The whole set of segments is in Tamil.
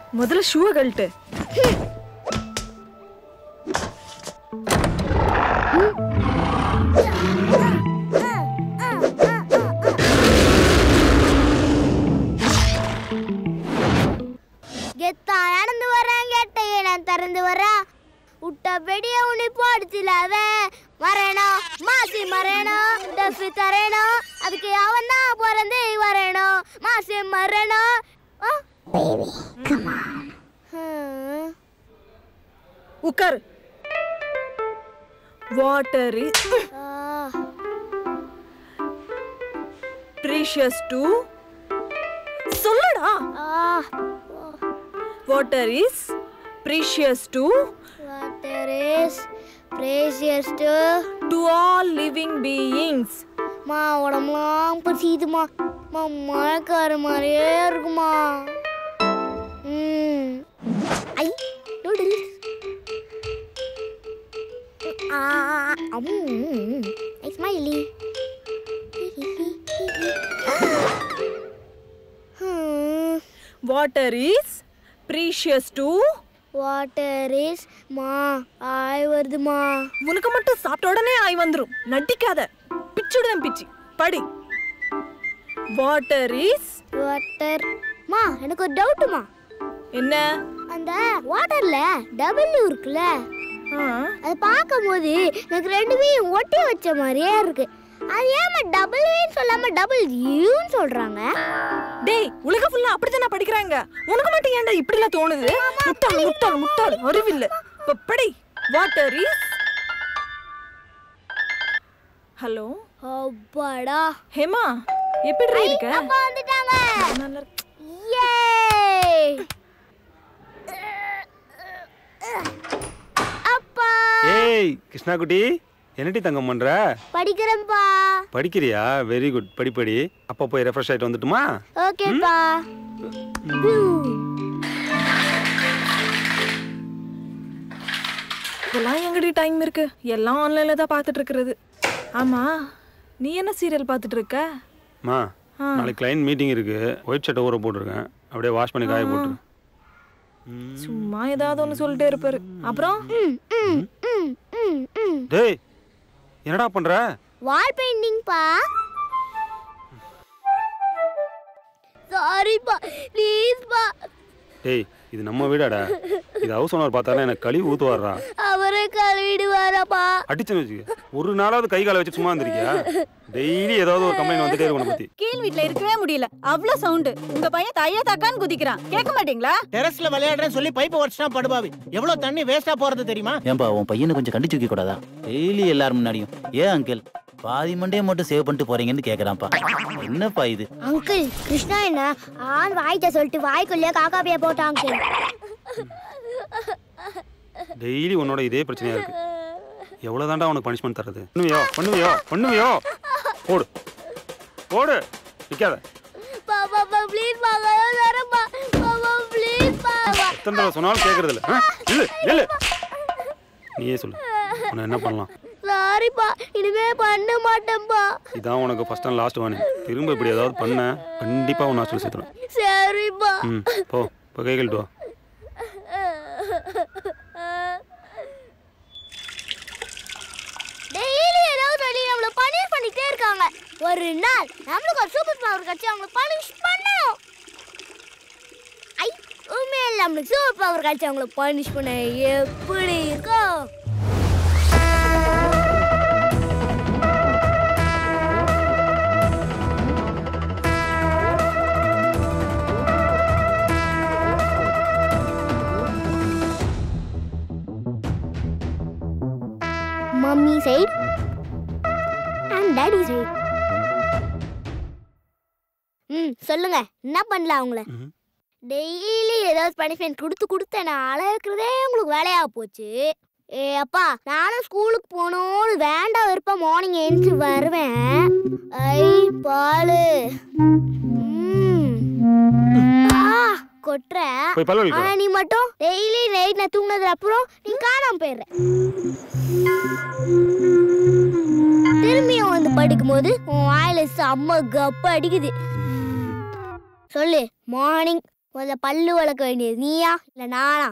முதல்ல ஷூவை கழட்டு. கெத்தா நடந்து வரேன், கெட்டையை நான் திறந்து வரேன். உட்ட வெடிய உனி போடுச்சிலாவ வரணும், மாசி மரணம், டஃபி தரணும், அதுக்கு அவன் தான் பிறந்து வரணும், மாசி மரணம். உட்காரு. வாட்டர் இஸ் precious to சொல்லுடா. Water is precious to Water is precious to all living beings. மா உடம்புலாம் பசிக்குதுமா. மழைக்கார மாதிரியே இருக்குமா. ஐ noodles. Smiley. Water is precious to water is மா ஆய் வருதுமா. உனக்கு மட்டும் சாப்பிட்ட உடனே ஆய் வந்துரும். நட்டிக்காத, பிச்சுடுவேன் பிச்சி. படி. Water is water. மா எனக்கு ஒரு டவுட்டுமா. என்ன? அந்த வாட்டர்ல டபிள்யூ இருக்குல்ல, அது பார்க்கும்போது எனக்கு ரெண்டுமே ஒட்டி வச்ச மாதிரியே இருக்கு. அது ஏமா டபிள்யூன்னு சொல்லாம டபுள் யூன்னு சொல்றாங்க? டேய், உலக ஃபுல்லா அப்படிதானே படிக்கிறாங்க. உனக்கு மட்டும் ஏன்டா இப்படிலாம் தோணுது? முட்டாள் முட்டாள் முட்டாள், அறிவில்லை. படி. Water is. ஹலோ அப்பாடா. ஹேமா, எப்படி இருக்க? அப்பா வந்துட்டாங்க. நல்லா இருக்கு. யே. அப்பா. ஏய் கிருஷ்ணா குட்டி, என்னடி தங்கம் பண்ற? படிக்கிறேன்ப்பா. படிக்கிறியா? Very good. படிப்படி. அப்பா போய் ரெஃப்ரெஷ் ஆயிட்டு வந்துட்டுமா? ஓகேப்பா. இதெல்லாம் எங்கடி டைம் இருக்கு? எல்லாம் ஆன்லைன்ல தான் பார்த்துட்டு இருக்கிறது. ஆமா, நீ என்ன சீரியல் பார்த்துட்டு இருக்க? மா, நாளைக்கு கிளைண்ட் மீட்டிங் இருக்கு. ஒயிட் ஷர்ட் ஊற போட்டுருக்கேன். அப்படியே வாஷ் பண்ணி காய போட்டுரு. சும்மா ஏதாவது ஒன்று சொல்லிட்டே இருப்பாரு. அப்புறம் டேய், என்னடா பண்ற? வால் பெயிண்டிங் பா. சாரி பா, ப்ளீஸ் பா. டேய், இது நம்ம வீடாடா. இது ஹவுஸ் ஓனர் பார்த்தாலே எனக்கு கழுவி ஊத்துவாரா. அவரே கழுவிடுவாரப்பா. அடிச்சுன்னு வச்சுக்க. ஒரு நாளாவது கை காலை வச்சு சும்மா இருந்திருக்கியா? டெய்லி ஏதாவது ஒரு கம்ப்ளைண்ட் வந்துட்டே இருக்கும் பத்தி. கீழ் வீட்ல இருக்கவே முடியல. அவ்ளோ சவுண்ட். உங்க பையன் தையா தக்கான்னு குதிக்கிறான். கேட்க மாட்டீங்களா? டெரஸ்ல விளையாடுறேன்னு சொல்லி பைப்பை உடைச்சிட்டா படுபாவி. எவ்வளவு தண்ணி வேஸ்டா போறது தெரியுமா? ஏன்பா உன் பையனை கொஞ்சம் கண்டிச்சு வைக்க கூடாதா? டெய்லி எல்லாரும் முன்னாடியும் ஏன் அங்கிள் பாதி மண்டே மட்டும் சேவ் பண்ணிட்டு போறீங்கன்னு கேக்குறான்ப்பா. என்னப்பா இது? அங்கிள், கிருஷ்ணா என்ன ஆன் வாய்ட்ட சொல்லிட்டு வாய்க்குள்ளே காக்கா பேய போட்டான் அங்கிள். டெய்லி உன்னோட இதே பிரச்சனையா இருக்கு. எவ்வளவுதான்டா உனக்கு பனிஷ்மெண்ட் தரது? பண்ணுவியோ பண்ணுவியோ பண்ணுவியோ? போடு போடு, நிக்காத. பாப்பா ப்ளீஸ் பா, வரப்பா. பாப்பா ப்ளீஸ் பா. எத்தனை தடவை சொன்னாலும் கேக்குறது இல்ல. இல்ல இல்ல, நீயே சொல்லு. உன்னை என்ன பண்ணலாம்? சாரிப்பா, இனிமே பண்ண மாட்டேன்பா. இதான் உனக்கு ஃபர்ஸ்ட் அண்ட் லாஸ்ட் வார்னிங். திரும்ப இப்படி ஏதாவது பண்ண கண்டிப்பா உன்னை ஹாஸ்டல் சேர்த்துறேன். சரிப்பா. போ இப்போ கை கழுட்டு வா. டெய்லி ஏதாவது சொல்லி நம்மள பனிஷ் பண்ணிட்டே இருக்காங்க. ஒரு நாள் நம்மளுக்கு ஒரு சூப்பர் பவர் கிடைச்சு அவங்கள பனிஷ் பண்ணணும். ஐ, உண்மையில நம்மளுக்கு சூப்பர் பவர் கிடைச்சு அவங்கள பனிஷ் பண்ண எப்படி இருக்கும்? Mummy side and daddy side. சொல்லுங்க, என்ன பண்ணலாம் அவங்கள? டெய்லி ஏதாவது பனிஷ்மெண்ட் கொடுத்து நான் அழகிறதே உங்களுக்கு வேலையாக போச்சு. ஏ அப்பா, நானும் ஸ்கூலுக்கு போகணும்னு வேண்டாம் வெறுப்பா மார்னிங் எழுந்து வருவேன். ஐ பாலு கொட்டுற. ஆனா நீ மட்டும் டெய்லி நைட் நான் தூங்கினதுக்கு அப்புறம் நீ காணாம போயிடுற. திரும்பியும் வந்து படிக்கும் போது உன் வாயில செம்ம கப்பு அடிக்குது. சொல்லு, மார்னிங் முதல்ல பல்லு வளர்க்க வேண்டியது நீயா இல்ல நானா?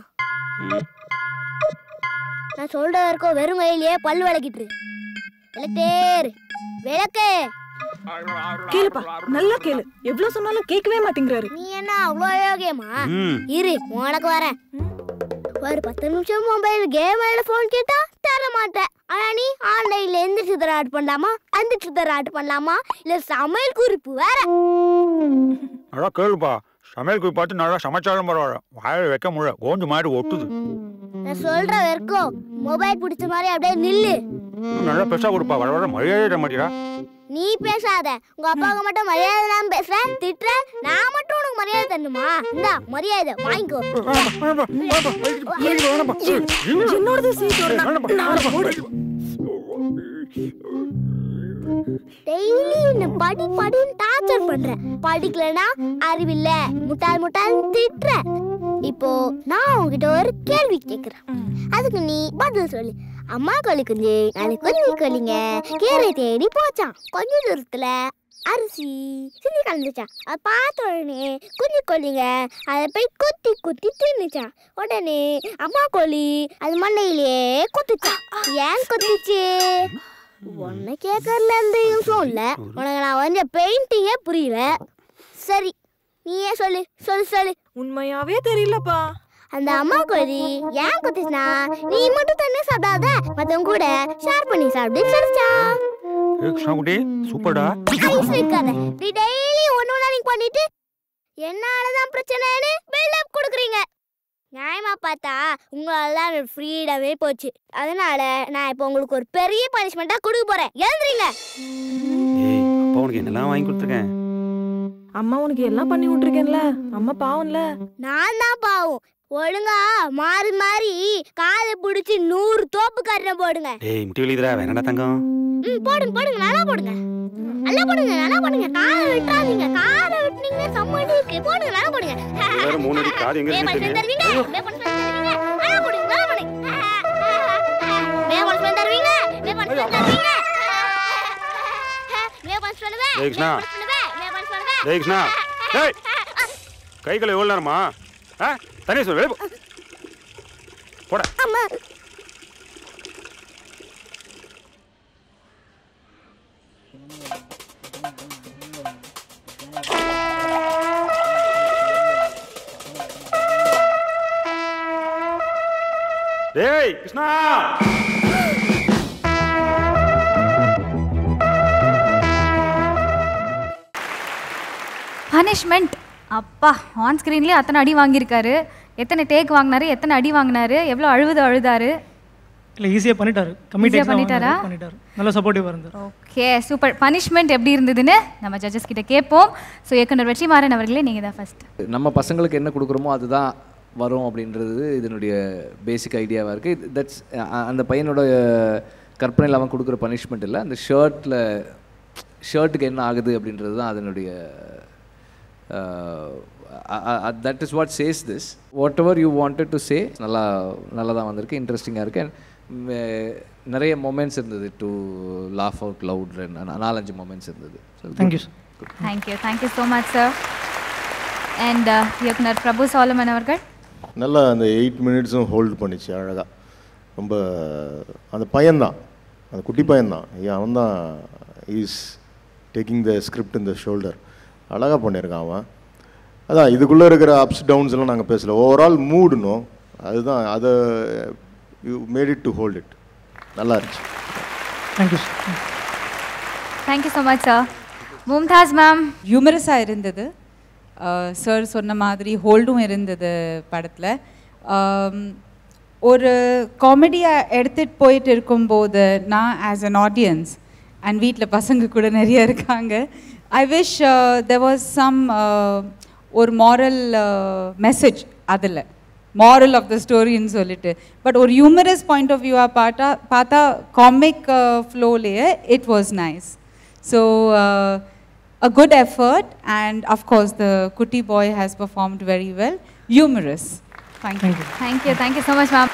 நான் சொல்ற வரைக்கும் வெறும் கையிலேயே பல்லு வளர்க்கிட்டு விளக்கேரு விளக்கு. கேளுப்பா, நல்லா கேளு. எவ்வளவு சொன்னாலும் கேட்கவே மாட்டேங்கிறாரு. நீ என்ன அவ்வளோ யோகியமா? இரு உனக்கு வரேன். ஒரு 10 நிமிஷம் மொபைல் கேம் விளையாட போன் கேட்டா தர மாட்டேன். ஆனா நீ ஆன்லைன்ல எந்த சித்தர் ஆட் பண்ணலாமா அந்த சித்தர் ஆட் பண்ணலாமா இல்ல சமையல் குறிப்பு வேற. அதான் கேளுப்பா, சமையல் குறிப்பு பார்த்து நல்லா சமைச்சாலும் பரவாயில்ல, வாயில வைக்க முடியல, கோஞ்சு மாதிரி ஒட்டுது. நான் சொல்ற வரைக்கும் மொபைல் பிடிச்ச மாதிரி அப்படியே நில்லு. நல்லா பெருசா கொடுப்பா, வர வர மரியாதை மாட்டியா? நீ பேசாத. உங்க அப்பாவுக்கு மட்டும் மரியாதை இல்லாம பேசுற திட்டுற, நான் மட்டும் உனக்கு மரியாதை தரணுமா? இந்தா மரியாதை வாங்கிக்கோ. என்னோடது டெய்லி என்ன படி படின்னு டார்ச்சர் பண்ற. படிக்கலனா அறிவில்ல முட்டாள் முட்டாள் திட்டுற. இப்போ நான் உன்கிட்ட ஒரு கேள்வி கேக்குறேன், அதுக்கு நீ பதில் சொல்லு. அம்மா கோழி குஞ்சு நாளைக்கு குஞ்சு கோழிங்க கீரை தேடி போச்சான். கொஞ்ச தூரத்துல அரிசி சிந்தி கலந்துச்சான். அதை பார்த்த உடனே குஞ்சு கோழிங்க அதை போய் குத்தி குத்தி தின்னுச்சான். உடனே அம்மா கோழி அது மண்ணையிலேயே குத்துச்சான். ஏன் குத்துச்சு? உன்னை கேட்கறதுல எந்த யூஸும் இல்ல. உனக்கு நான் வந்து பெயிண்டிங்கே புரியல. சரி நீயே சொல்லு சொல்லு சொல்லு. உண்மையாவே தெரியலப்பா. அந்த அம்மா கோழி ஏன் குத்துச்சுனா நீ மட்டும் தண்ணி சாப்பிடாத மத்தவங்க கூட ஷேர் பண்ணி சாப்பிட்டு சொல்லிச்சா. சூப்பர்டா. நீ டெய்லி ஒண்ணு நீங்க பண்ணிட்டு என்னாலதான் பிரச்சனைன்னு பில்டப் கொடுக்குறீங்க. நியாயமா பார்த்தா உங்களால ஃப்ரீடமே போச்சு. அதனால நான் இப்போ உங்களுக்கு ஒரு பெரிய பனிஷ்மெண்டா கொடுக்க போறேன். எழுந்துறீங்க. அப்பா உனக்கு என்னெல்லாம் வாங்கி கொடுத்துருக்கேன். அம்மா உனக்கு எல்லாம் பண்ணி விட்டுருக்கேன்ல. அம்மா பாவம்ல. நான் தான் பாவம். ஒழுங்கா மாறி மாறி காலை பிடிச்சி 100 தோப்பு கட்டணம் போடுங்க. டேய் முட்டி வலிக்குதுடா, வேணடா தங்கம். போடுங்க போடுங்க நல்லா போடுங்க. நல்லா போடுங்க நல்லா போடுங்க. காலை விட்டுறாதீங்க. காலை விட்டுனீங்க சம்மடி இருக்கு. போடுங்க நல்லா போடுங்க. வேற 3 அடி காது எங்க இருக்கு தருவீங்க. மே பண்ணி தருவீங்க. நல்லா போடுங்க நல்லா போடுங்க. மே பண்ணி தருவீங்க. மே பண்ணி தருவீங்க. மே பண்ணி சொல்லுவே. டேய் கிருஷ்ணா. மே பண்ணி சொல்லுவே. டேய் கிருஷ்ணா. டேய் கைகளை எவ்வளவு நேரமா? தனியா சொல்லு. போடா. அம்மா டேய் கிருஷ்ணா. பனிஷ்மெண்ட். அப்பா ஆன் ஸ்க்ரீன்லேயே அத்தனை அடி வாங்கியிருக்காரு. எத்தனை டேக் வாங்கினாரு, எத்தனை அடி வாங்கினாரு, எவ்வளோ அழுதாரு. இல்லை ஈஸியாக பண்ணிட்டாரு. கம்மிட்டாரா பண்ணிட்டாரு. நல்ல சப்போர்ட்டிவாக இருந்தார். Okay super. பனிஷ்மெண்ட் எப்படி இருந்ததுன்னு நம்ம ஜட்ஜஸ் கிட்ட கேட்போம். ஸோ இயக்குனர் வெற்றிமாறன் அவர்களே நீங்கள் தான் ஃபர்ஸ்ட். நம்ம பசங்களுக்கு என்ன கொடுக்குறோமோ அதுதான் வரும் அப்படின்றது இதனுடைய பேசிக் ஐடியாவாக இருக்குது. தட்ஸ் அந்த பையனோட கற்பனையில் அவன் கொடுக்குற பனிஷ்மெண்ட் இல்லை, அந்த ஷர்ட்டுக்கு என்ன ஆகுது அப்படின்றது தான் அதனுடைய that is what says this. Whatever you wanted to say நல்லா தான் வந்திருக்கு, இன்ட்ரெஸ்டிங்காக இருக்குது. நிறைய மொமெண்ட்ஸ் இருந்தது to laugh out loud. 4-5 moments இருந்தது. Thank you sir. Thank you so much sir. And இயக்குனர் பிரபு சாலமன் அவர்கள் நல்லா அந்த 8 மினிட்ஸும் ஹோல்டு பண்ணிச்சு அழகாக. ரொம்ப அந்த பையன்தான், அந்த குட்டி பையன்தான், அவன் தான் is taking the script in the shoulder. அழகாக பண்ணியிருக்கான் அவன். அதான் இதுக்குள்ளே இருக்கிற அப்ஸ் டவுன்ஸ் எல்லாம் நாங்கள் பேசல, ஓவரால் மூடுனோம். அதுதான் அதை you made it to hold it. நல்லா இருந்துச்சு. Thank you thank you so much sir. Mumtaz ma'am. ஹியூமரஸாக இருந்தது சார் சொன்ன மாதிரி, ஹோல்டும் இருந்தது படத்தில். ஒரு காமெடியாக எடுத்துகிட்டு போயிட்டு இருக்கும்போது நான் ஆஸ் அன் ஆடியன்ஸ் அண்ட் வீட்டில் பசங்க கூட நிறைய இருக்காங்க, I wish there was some ஒரு மாரல் மெசேஜ் அதில், மாரல் ஆஃப் த ஸ்டோரின்னு சொல்லிட்டு. பட் ஒரு ஹியூமரஸ் பாயிண்ட் ஆஃப் வியூவாக பார்த்தா காமிக் ஃப்ளோலேயே it was nice. So a good effort, and of course the Kutti boy has performed very well. Humorous. Thank you. Thank you so much ma'am.